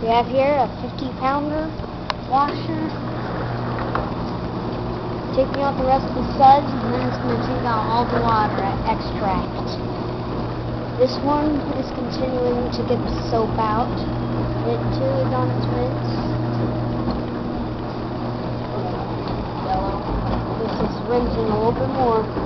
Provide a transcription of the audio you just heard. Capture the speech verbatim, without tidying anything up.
We have here a fifty pounder washer. Taking out the rest of the suds, and then it's going to take out all the water extract. This one is continuing to get the soap out. It too is on its rinse. This is rinsing a little bit more.